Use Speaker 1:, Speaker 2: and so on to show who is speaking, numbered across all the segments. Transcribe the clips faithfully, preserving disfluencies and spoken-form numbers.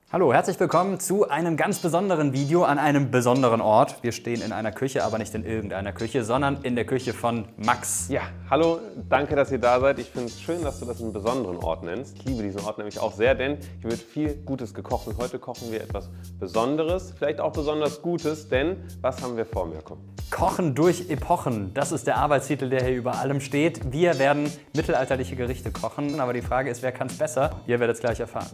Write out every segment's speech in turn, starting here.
Speaker 1: Hallo, herzlich willkommen zu einem ganz besonderen Video an einem besonderen Ort. Wir stehen in einer Küche, aber nicht in irgendeiner Küche, sondern in der Küche von Max.
Speaker 2: Ja, hallo, danke, dass ihr da seid. Ich finde es schön, dass du das einen besonderen Ort nennst. Ich liebe diesen Ort nämlich auch sehr, denn hier wird viel Gutes gekocht. Und heute kochen wir etwas Besonderes, vielleicht auch besonders Gutes, denn was haben wir vor mir? Komm.
Speaker 1: Kochen durch Epochen, das ist der Arbeitstitel, der hier über allem steht. Wir werden mittelalterliche Gerichte kochen, aber die Frage ist, wer kann es besser? Ihr werdet es gleich erfahren.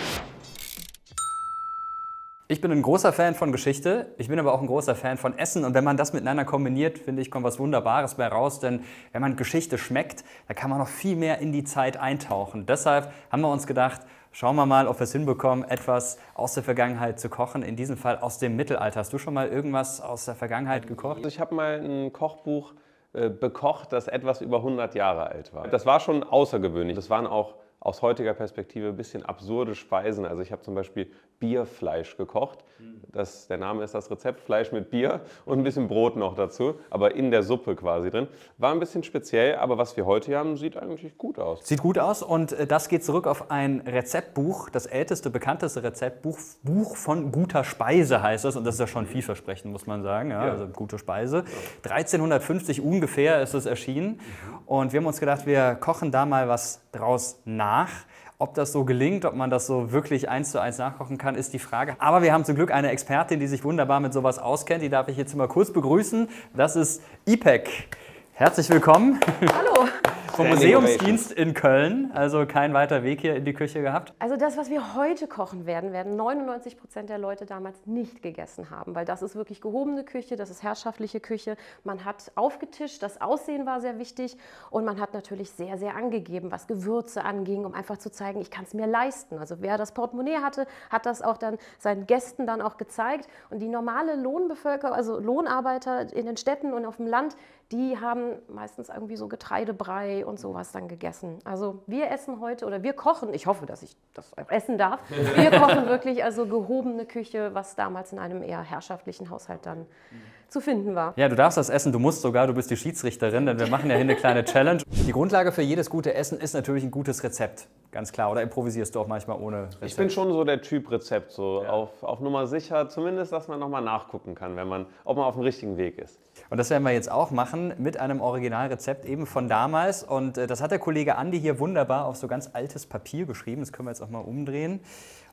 Speaker 1: Ich bin ein großer Fan von Geschichte, ich bin aber auch ein großer Fan von Essen und wenn man das miteinander kombiniert, finde ich, kommt was Wunderbares bei raus, denn wenn man Geschichte schmeckt, da kann man noch viel mehr in die Zeit eintauchen. Deshalb haben wir uns gedacht, schauen wir mal, ob wir es hinbekommen, etwas aus der Vergangenheit zu kochen, in diesem Fall aus dem Mittelalter. Hast du schon mal irgendwas aus der Vergangenheit gekocht?
Speaker 2: Also ich habe mal ein Kochbuch äh, bekocht, das etwas über hundert Jahre alt war. Das war schon außergewöhnlich. Das waren auch aus heutiger Perspektive ein bisschen absurde Speisen. Also ich habe zum Beispiel Bierfleisch gekocht. Das, der Name ist das Rezept, Fleisch mit Bier und ein bisschen Brot noch dazu, aber in der Suppe quasi drin. War ein bisschen speziell, aber was wir heute haben, sieht eigentlich gut aus.
Speaker 1: Sieht gut aus und das geht zurück auf ein Rezeptbuch, das älteste, bekannteste Rezeptbuch, Buch von guter Speise heißt es und das ist ja schon vielversprechend, muss man sagen, ja, ja. Also gute Speise. dreizehnhundertfünfzig ungefähr ist es erschienen und wir haben uns gedacht, wir kochen da mal was draus nach. Ob das so gelingt, ob man das so wirklich eins zu eins nachkochen kann, ist die Frage. Aber wir haben zum Glück eine Expertin, die sich wunderbar mit sowas auskennt. Die darf ich jetzt mal kurz begrüßen. Das ist Ipek. Herzlich willkommen.
Speaker 3: Hallo.
Speaker 1: Vom Museumsdienst in Köln, also kein weiter Weg hier in die Küche gehabt.
Speaker 3: Also das, was wir heute kochen werden, werden neunundneunzig Prozent der Leute damals nicht gegessen haben, weil das ist wirklich gehobene Küche, das ist herrschaftliche Küche. Man hat aufgetischt, das Aussehen war sehr wichtig und man hat natürlich sehr, sehr angegeben, was Gewürze anging, um einfach zu zeigen, ich kann es mir leisten. Also wer das Portemonnaie hatte, hat das auch dann seinen Gästen dann auch gezeigt und die normale Lohnbevölkerung, also Lohnarbeiter in den Städten und auf dem Land, die haben meistens irgendwie so Getreidebrei und sowas dann gegessen. Also wir essen heute, oder wir kochen, ich hoffe, dass ich das auch essen darf, wir kochen wirklich also gehobene Küche, was damals in einem eher herrschaftlichen Haushalt dann zu finden war.
Speaker 1: Ja, du darfst das essen, du musst sogar, du bist die Schiedsrichterin, denn wir machen ja hier eine kleine Challenge. Die Grundlage für jedes gute Essen ist natürlich ein gutes Rezept, ganz klar. Oder improvisierst du auch manchmal ohne Rezept?
Speaker 2: Ich bin schon so der Typ Rezept, so
Speaker 1: ja. auf,
Speaker 2: auf Nummer sicher, zumindest, dass man nochmal nachgucken kann, wenn man, ob man auf dem richtigen Weg ist.
Speaker 1: Und das werden wir jetzt auch machen mit einem Originalrezept eben von damals. Und äh, das hat der Kollege Andi hier wunderbar auf so ganz altes Papier geschrieben. Das können wir jetzt auch mal umdrehen.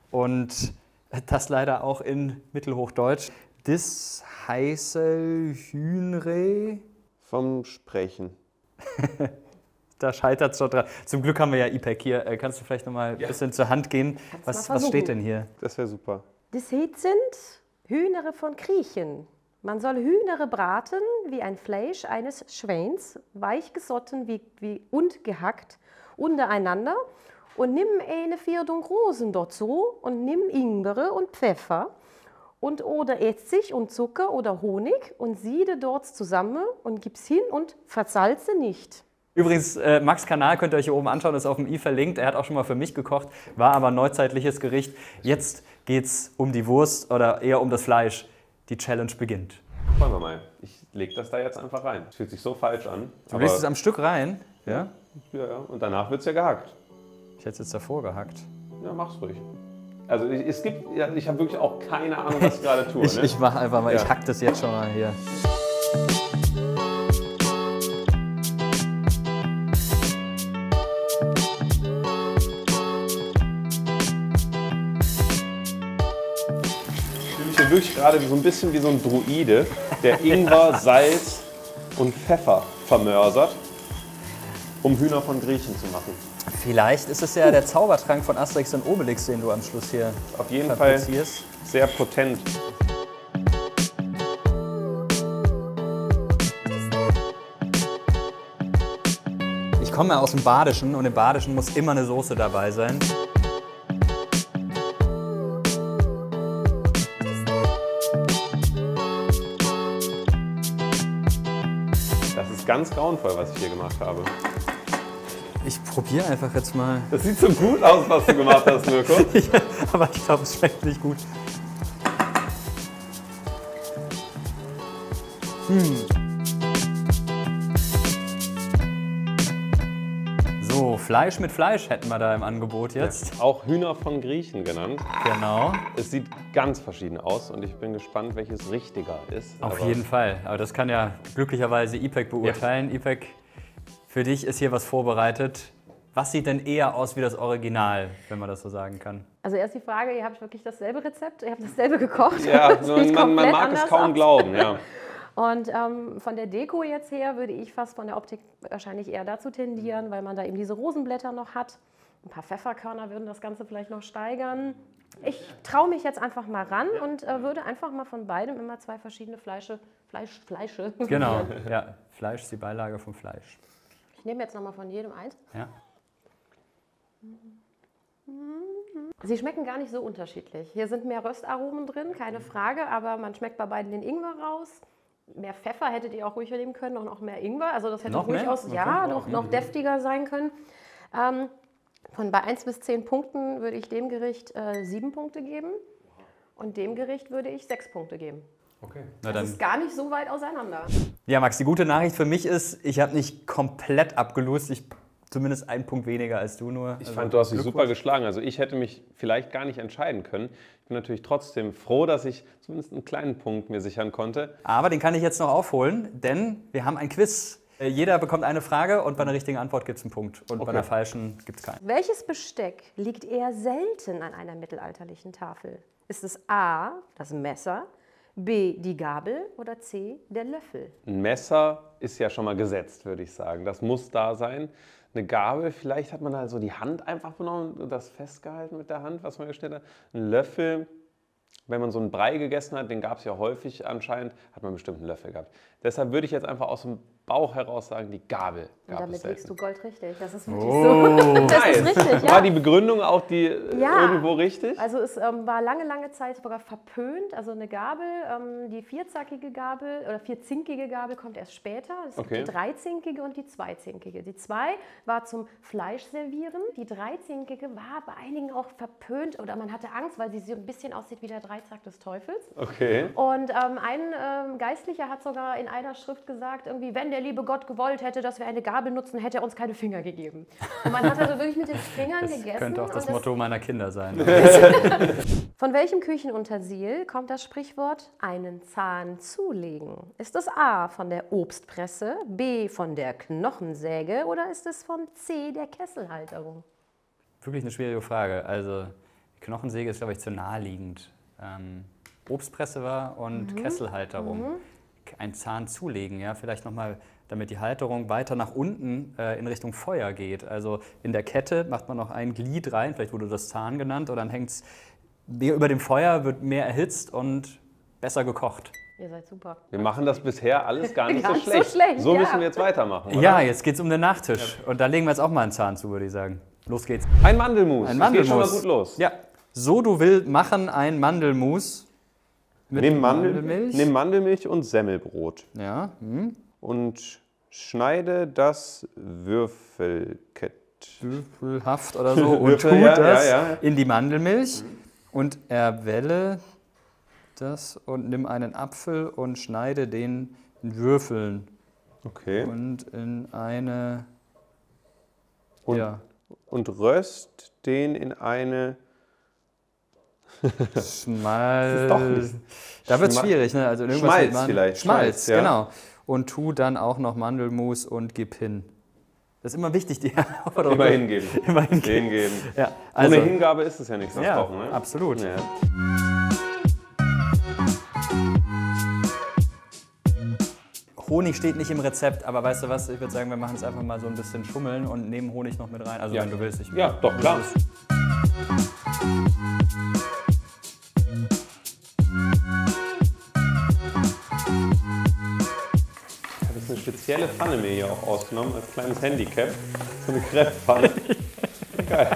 Speaker 1: Und das leider auch in Mittelhochdeutsch. Das heiße Hühnre.
Speaker 2: Vom Sprechen.
Speaker 1: Da scheitert es schon dran. Zum Glück haben wir ja Ipek hier. Äh, kannst du vielleicht noch mal ein ja. bisschen zur Hand gehen? Was, was steht denn hier?
Speaker 2: Das wäre super.
Speaker 3: Das sind Hühnere von Griechen. Man soll Hühnere braten wie ein Fleisch eines Schweins, weich gesotten wie, wie, und gehackt untereinander. Und nimm eine Viertung Rosen dazu und nimm Ingwer und Pfeffer und oder Essig und Zucker oder Honig und siede dort zusammen und gib's hin und versalze nicht.
Speaker 1: Übrigens, äh, Max' Kanal könnt ihr euch hier oben anschauen, ist auf dem i verlinkt. Er hat auch schon mal für mich gekocht, war aber ein neuzeitliches Gericht. Jetzt geht's um die Wurst oder eher um das Fleisch. Die Challenge beginnt.
Speaker 2: Wollen wir mal. Ich lege das da jetzt einfach rein. Es fühlt sich so falsch an.
Speaker 1: Du legst es am Stück rein?
Speaker 2: Ja? Ja, ja. Und danach wird es ja gehackt.
Speaker 1: Ich hätte es jetzt davor gehackt.
Speaker 2: Ja, mach's ruhig. Also es gibt, ja, ich habe wirklich auch keine Ahnung, was ich gerade tue.
Speaker 1: ich
Speaker 2: ne?
Speaker 1: ich mache einfach mal, ja. Ich hack das jetzt schon mal hier.
Speaker 2: Wirklich gerade so ein bisschen wie so ein Druide, der Ingwer, Salz und Pfeffer vermörsert, um Hühner von Griechen zu machen.
Speaker 1: Vielleicht ist es ja der Zaubertrank von Asterix und Obelix, den du am Schluss hier
Speaker 2: auf jeden Fall sehr potent.
Speaker 1: Ich komme ja aus dem Badischen und im Badischen muss immer eine Soße dabei sein.
Speaker 2: Das ist ganz grauenvoll, was ich hier gemacht habe.
Speaker 1: Ich probiere einfach jetzt mal.
Speaker 2: Das sieht so gut aus, was du gemacht hast, Mirko.
Speaker 1: Ja, aber ich glaube, es schmeckt nicht gut. Hm. So, Fleisch mit Fleisch hätten wir da im Angebot jetzt.
Speaker 2: Ja, auch Hühner von Griechen genannt.
Speaker 1: Genau.
Speaker 2: Es sieht ganz verschieden aus und ich bin gespannt, welches richtiger ist.
Speaker 1: Auf
Speaker 2: Aber
Speaker 1: jeden Fall. Aber das kann ja glücklicherweise Ipek beurteilen. Ja. Ipek, für dich ist hier was vorbereitet. Was sieht denn eher aus wie das Original, wenn man das so sagen kann?
Speaker 3: Also erst die Frage, ihr habt wirklich dasselbe Rezept, ihr habt dasselbe gekocht.
Speaker 2: Ja, man, man mag es kaum aus. glauben, ja.
Speaker 3: Und ähm, von der Deko jetzt her würde ich fast von der Optik wahrscheinlich eher dazu tendieren, weil man da eben diese Rosenblätter noch hat. Ein paar Pfefferkörner würden das Ganze vielleicht noch steigern. Ich traue mich jetzt einfach mal ran und äh, würde einfach mal von beidem immer zwei verschiedene Fleische, Fleisch, Fleische.
Speaker 1: Genau, ja, Fleisch ist die Beilage vom Fleisch.
Speaker 3: Ich nehme jetzt nochmal von jedem eins.
Speaker 1: Ja.
Speaker 3: Sie schmecken gar nicht so unterschiedlich. Hier sind mehr Röstaromen drin, keine Frage, aber man schmeckt bei beiden den Ingwer raus. Mehr Pfeffer hättet ihr auch ruhig nehmen können und auch mehr Ingwer. Also das hätte
Speaker 1: noch
Speaker 3: durchaus
Speaker 1: okay.
Speaker 3: ja, noch, noch deftiger sein können. Ähm, von bei eins bis zehn Punkten würde ich dem Gericht äh, sieben Punkte geben und dem Gericht würde ich sechs Punkte geben.
Speaker 1: Okay.
Speaker 3: Na, das dann. ist gar nicht so weit auseinander.
Speaker 1: Ja, Max, die gute Nachricht für mich ist, ich habe nicht komplett abgelost. Ich zumindest einen Punkt weniger als du nur.
Speaker 2: Ich also fand, du hast dich super geschlagen. Also ich hätte mich vielleicht gar nicht entscheiden können. Ich bin natürlich trotzdem froh, dass ich zumindest einen kleinen Punkt mir sichern konnte.
Speaker 1: Aber den kann ich jetzt noch aufholen, denn wir haben ein Quiz. Jeder bekommt eine Frage und bei einer richtigen Antwort gibt es einen Punkt. Und okay. bei einer falschen gibt es keinen.
Speaker 3: Welches Besteck liegt eher selten an einer mittelalterlichen Tafel? Ist es A, das Messer, B, die Gabel oder C, der Löffel?
Speaker 2: Ein Messer ist ja schon mal gesetzt, würde ich sagen. Das muss da sein. Eine Gabel, vielleicht hat man da so die Hand einfach genommen und das festgehalten mit der Hand, was man gestellt hat. Ein Löffel, wenn man so einen Brei gegessen hat, den gab es ja häufig anscheinend, hat man bestimmt einen Löffel gehabt. Deshalb würde ich jetzt einfach aus dem Bauch heraus sagen, die Gabel gab
Speaker 3: und damit
Speaker 2: es selten.
Speaker 3: liegst du goldrichtig. Das ist wirklich
Speaker 1: oh.
Speaker 3: so. Das
Speaker 2: nice.
Speaker 3: ist richtig, ja.
Speaker 2: War die Begründung auch die
Speaker 3: ja.
Speaker 2: irgendwo richtig?
Speaker 3: Also es ähm, war lange, lange Zeit sogar verpönt. Also eine Gabel, ähm, die vierzackige Gabel oder vierzinkige Gabel kommt erst später. Es gibt
Speaker 2: okay.
Speaker 3: die dreizinkige und die zweizinkige. Die zwei war zum Fleischservieren. Die dreizinkige war bei einigen auch verpönt oder man hatte Angst, weil sie so ein bisschen aussieht wie der Dreizack des Teufels.
Speaker 2: Okay.
Speaker 3: Und ähm, ein ähm, Geistlicher hat sogar in einer Schrift gesagt, irgendwie, wenn der liebe Gott gewollt hätte, dass wir eine Gabel nutzen, hätte er uns keine Finger gegeben. Und man hat also wirklich mit den Fingern
Speaker 1: das
Speaker 3: gegessen.
Speaker 1: Könnte auch das, das Motto meiner Kinder sein.
Speaker 3: Von welchem Küchenutensil kommt das Sprichwort einen Zahn zulegen? Ist es A von der Obstpresse, B von der Knochensäge oder ist es von C der Kesselhalterung?
Speaker 1: Wirklich eine schwierige Frage. Also die Knochensäge ist, glaube ich, zu naheliegend. Ähm, Obstpresse war und mhm. Kesselhalterung. Mhm. Ein Zahn zulegen, ja, vielleicht nochmal, damit die Halterung weiter nach unten äh, in Richtung Feuer geht. Also in der Kette macht man noch ein Glied rein, vielleicht wurde das Zahn genannt, oder dann hängt es über dem Feuer, wird mehr erhitzt und besser gekocht.
Speaker 3: Ihr seid super.
Speaker 2: Wir machen das bisher alles gar nicht
Speaker 3: gar
Speaker 2: so schlecht.
Speaker 3: So, schlecht,
Speaker 2: so
Speaker 3: ja.
Speaker 2: müssen wir jetzt weitermachen, oder?
Speaker 1: Ja, jetzt geht es um den Nachtisch. Ja. Und da legen wir jetzt auch mal einen Zahn zu, würde ich sagen. Los geht's.
Speaker 2: Ein Mandelmus.
Speaker 1: Ein Mandelmus.
Speaker 2: Das geht schon mal gut los.
Speaker 1: Ja. So, du willst machen ein Mandelmus. Mit
Speaker 2: nimm, Mandel,
Speaker 1: Mandelmilch.
Speaker 2: nimm Mandelmilch und Semmelbrot.
Speaker 1: Ja. Hm.
Speaker 2: Und schneide das Würfelkett.
Speaker 1: Würfelhaft oder so. Und
Speaker 2: Würfel,
Speaker 1: tu
Speaker 2: ja,
Speaker 1: das
Speaker 2: ja, ja.
Speaker 1: in die Mandelmilch. Und erwelle das und nimm einen Apfel und schneide den in Würfeln.
Speaker 2: Okay.
Speaker 1: Und in eine...
Speaker 2: Und,
Speaker 1: ja.
Speaker 2: und röst den in eine...
Speaker 1: Schmalz. Da wird es schwierig, ne? Also irgendwas
Speaker 2: Schmalz
Speaker 1: mit Man
Speaker 2: vielleicht.
Speaker 1: Schmalz,
Speaker 2: Schmalz ja.
Speaker 1: genau. Und tu dann auch noch Mandelmus und gib hin. Das ist immer wichtig, die
Speaker 2: Aufforderung. Immer hingeben.
Speaker 1: Immer hingeben.
Speaker 2: hingeben.
Speaker 1: Ja, also,
Speaker 2: ohne Hingabe ist es ja nichts, das
Speaker 1: ja,
Speaker 2: Kochen. Ne?
Speaker 1: Absolut. Ja. Honig steht nicht im Rezept, aber weißt du was, ich würde sagen, wir machen es einfach mal so ein bisschen schummeln und nehmen Honig noch mit rein. Also
Speaker 2: ja.
Speaker 1: wenn du willst. Ich
Speaker 2: ja, doch, klar. Eine spezielle Pfanne mir hier auch ausgenommen, als kleines Handicap. So eine Crepepfanne. Geil.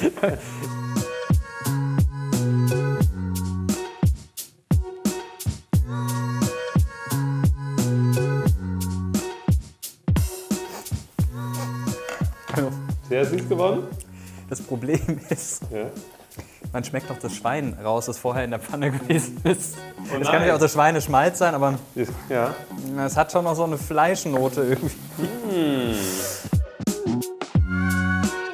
Speaker 2: Sehr süß geworden.
Speaker 1: Das Problem ist, ja. man schmeckt doch das Schwein raus, das vorher in der Pfanne gewesen ist. Oh, das kann ja auch das Schweineschmalz sein, aber
Speaker 2: ja.
Speaker 1: es hat schon noch so eine Fleischnote irgendwie. Mm.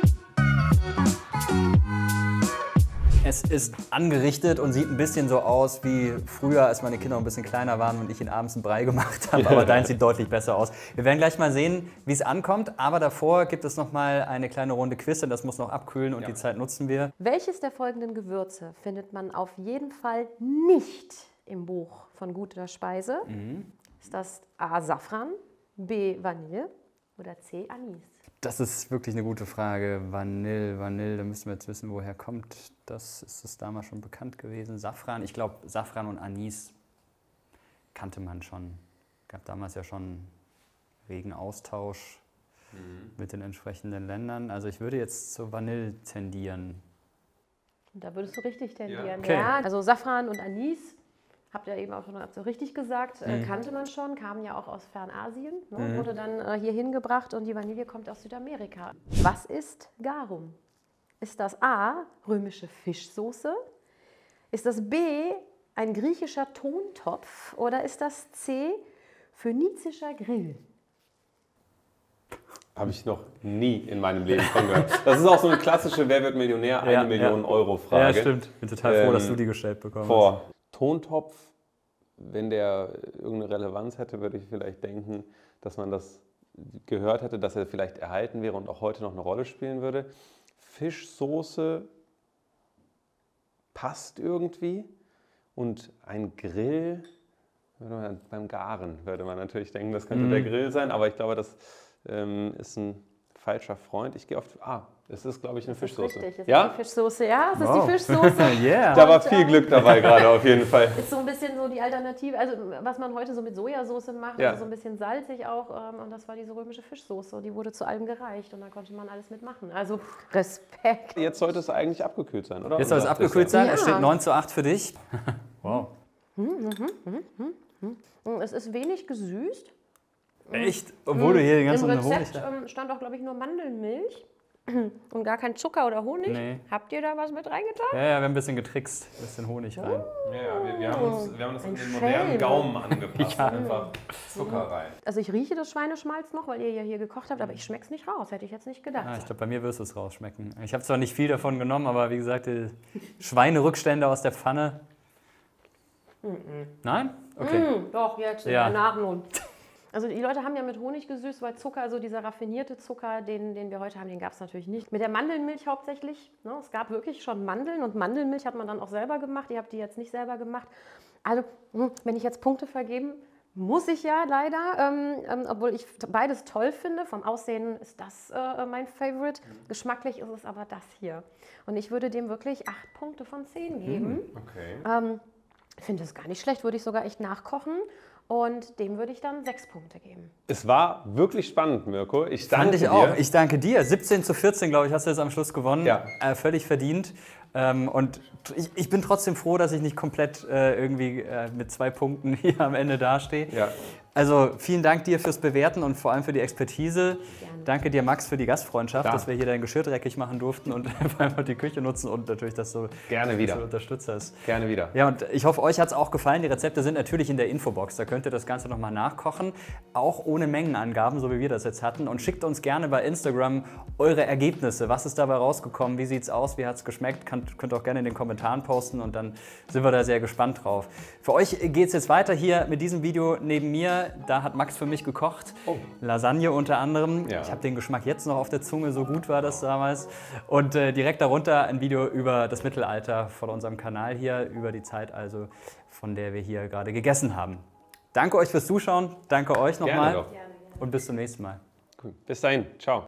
Speaker 1: ist angerichtet und sieht ein bisschen so aus wie früher, als meine Kinder ein bisschen kleiner waren und ich ihnen abends einen Brei gemacht habe. Aber dein sieht deutlich besser aus. Wir werden gleich mal sehen, wie es ankommt. Aber davor gibt es noch mal eine kleine Runde Quiz, denn das muss noch abkühlen und ja. die Zeit nutzen wir.
Speaker 3: Welches der folgenden Gewürze findet man auf jeden Fall nicht im Buch von guter Speise? Mhm. Ist das A. Safran, B. Vanille oder C. Anis?
Speaker 1: Das ist wirklich eine gute Frage. Vanille, Vanille, da müssen wir jetzt wissen, woher kommt das. Ist das damals schon bekannt gewesen? Safran, ich glaube, Safran und Anis kannte man schon. Gab damals ja schon regen Austausch mhm. mit den entsprechenden Ländern. Also ich würde jetzt zu Vanille tendieren.
Speaker 3: Da würdest du richtig tendieren, ja.
Speaker 1: Okay.
Speaker 3: ja. Also Safran und Anis, habt ihr eben auch schon so richtig gesagt,
Speaker 1: mhm.
Speaker 3: äh, kannte man schon, kamen ja auch aus Fernasien, ne, mhm. wurde dann äh, hier hingebracht und die Vanille kommt aus Südamerika. Was ist Garum? Ist das A, römische Fischsoße? Ist das B, ein griechischer Tontopf? Oder ist das C, phönizischer Grill?
Speaker 2: Habe ich noch nie in meinem Leben von gehört. Das ist auch so eine klassische Wer wird Millionär? Eine
Speaker 1: ja,
Speaker 2: Million
Speaker 1: ja.
Speaker 2: Euro Frage.
Speaker 1: Ja, stimmt. Ich bin total froh, ähm, dass du die gestellt bekommen
Speaker 2: vor. hast. Tontopf, wenn der irgendeine Relevanz hätte, würde ich vielleicht denken, dass man das gehört hätte, dass er vielleicht erhalten wäre und auch heute noch eine Rolle spielen würde. Fischsoße passt irgendwie und ein Grill, beim Garen würde man natürlich denken, das könnte mm. der Grill sein, aber ich glaube, das ähm, ist ein falscher Freund. Ich gehe auf, ah, es ist, glaube ich, eine
Speaker 3: das
Speaker 2: Fischsoße.
Speaker 3: Ist richtig, es
Speaker 2: ja?
Speaker 3: ist die Fischsoße, ja, es
Speaker 1: wow.
Speaker 3: ist die Fischsoße.
Speaker 1: yeah.
Speaker 2: Da war viel Glück dabei gerade auf jeden Fall.
Speaker 3: Ist so ein bisschen so die Alternative, also was man heute so mit Sojasauce macht,
Speaker 2: ja.
Speaker 3: also so ein bisschen salzig auch, ähm, und das war diese römische Fischsoße, die wurde zu allem gereicht und da konnte man alles mitmachen. Also Respekt.
Speaker 2: Jetzt sollte es eigentlich abgekühlt sein, oder?
Speaker 1: Jetzt soll es abgekühlt sein,
Speaker 3: ja.
Speaker 1: es steht neun zu acht für dich. Wow.
Speaker 3: Hm, mhm, mhm, mhm. Es ist wenig gesüßt.
Speaker 1: Echt? Obwohl du hier den ganzen
Speaker 3: Im
Speaker 1: Honig
Speaker 3: Rezept ähm, stand auch, glaube ich, nur Mandelmilch und gar kein Zucker oder Honig.
Speaker 1: Nee.
Speaker 3: Habt ihr da was mit reingetan?
Speaker 1: Ja, ja, wir haben ein bisschen getrickst, ein bisschen Honig rein.
Speaker 2: Ja, ja wir, wir, haben uns, wir haben uns
Speaker 3: Ein
Speaker 2: an den
Speaker 3: Schelm.
Speaker 2: modernen Gaumen angepasst.
Speaker 1: Ja.
Speaker 2: Einfach Zucker rein.
Speaker 3: Also ich rieche das Schweineschmalz noch, weil ihr ja hier gekocht habt, aber ich schmecke es nicht raus, hätte ich jetzt nicht gedacht.
Speaker 1: Ah, ich glaube, bei mir wirst du es rausschmecken. Ich habe zwar nicht viel davon genommen, aber wie gesagt, die Schweinerückstände aus der Pfanne. Nein? Okay.
Speaker 3: Mm, doch, jetzt in
Speaker 1: Ja.
Speaker 3: der Nachnut. Also die Leute haben ja mit Honig gesüßt, weil Zucker, also dieser raffinierte Zucker, den, den wir heute haben, den gab es natürlich nicht. Mit der Mandelmilch hauptsächlich. Ne? Es gab wirklich schon Mandeln und Mandelmilch hat man dann auch selber gemacht. Ihr habt die jetzt nicht selber gemacht. Also wenn ich jetzt Punkte vergeben, muss ich ja leider, ähm, ähm, obwohl ich beides toll finde. Vom Aussehen ist das äh, mein Favorite. Geschmacklich ist es aber das hier. Und ich würde dem wirklich acht Punkte von zehn geben.
Speaker 2: Okay.
Speaker 3: Ähm, ich finde das gar nicht schlecht, würde ich sogar echt nachkochen. Und dem würde ich dann sechs Punkte geben.
Speaker 2: Es war wirklich spannend, Mirko. Ich danke
Speaker 1: Fand ich
Speaker 2: dir.
Speaker 1: auch. Ich danke dir. siebzehn zu vierzehn, glaube ich, hast du jetzt am Schluss gewonnen.
Speaker 2: Ja.
Speaker 1: Äh, völlig verdient. Ähm, und ich, ich bin trotzdem froh, dass ich nicht komplett äh, irgendwie äh, mit zwei Punkten hier am Ende dastehe.
Speaker 2: Ja.
Speaker 1: Also vielen Dank dir fürs Bewerten und vor allem für die Expertise.
Speaker 3: Gerne.
Speaker 1: Danke dir, Max, für die Gastfreundschaft,
Speaker 2: Ja.
Speaker 1: dass wir hier dein Geschirr dreckig machen durften und einfach die Küche nutzen und natürlich, dass du,
Speaker 2: Gerne wieder.
Speaker 1: dass du unterstützt hast.
Speaker 2: Gerne wieder.
Speaker 1: Ja, und ich hoffe, euch hat es auch gefallen. Die Rezepte sind natürlich in der Infobox. Da könnt ihr das Ganze nochmal nachkochen, auch ohne Mengenangaben, so wie wir das jetzt hatten. Und schickt uns gerne bei Instagram eure Ergebnisse. Was ist dabei rausgekommen? Wie sieht es aus? Wie hat es geschmeckt? Könnt, könnt auch gerne in den Kommentaren posten und dann sind wir da sehr gespannt drauf. Für euch geht es jetzt weiter hier mit diesem Video neben mir. Da hat Max für mich gekocht.
Speaker 2: Oh.
Speaker 1: Lasagne unter anderem.
Speaker 2: Ja.
Speaker 1: Ich habe den Geschmack jetzt noch auf der Zunge, so gut war das damals. Und äh, direkt darunter ein Video über das Mittelalter von unserem Kanal hier, über die Zeit also, von der wir hier gerade gegessen haben. Danke euch fürs Zuschauen, danke euch nochmal
Speaker 2: Gerne doch.
Speaker 1: und bis zum nächsten Mal.
Speaker 2: Cool. Bis dahin. Ciao.